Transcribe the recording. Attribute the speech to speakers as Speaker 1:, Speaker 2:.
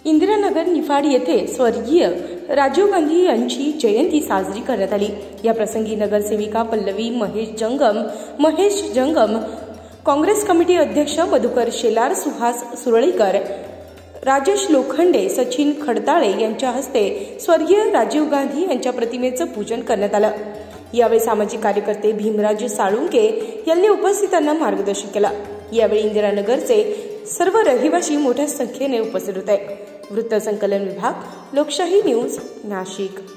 Speaker 1: इंदिरानगर निफाड येथे स्वर्गीय राजीव गांधी यांची जयंती साजरी करण्यात आली। या प्रसंगी नगरसेविका पल्लवी महेश जंगम, काँग्रेस कमिटी अध्यक्ष मधुकर शेलार, सुहास सुरळीकर, राजेश लोखंडे, सचिन खडताळे यांच्या हस्ते स्वर्गीय राजीव गांधी यांच्या प्रतिमेचं पूजन करण्यात आलं। यावेळी सामाजिक कार्यकर्ते भीमराज साळुंके यांनी उपस्थितांना मार्गदर्शन केलं। यावेळी इंदिरानगरचे सर्व रहिवासी मोठ्या संख्येने उपस्थित होते। वृत्तसंकलन विभाग, लोकशाही न्यूज, नाशिक।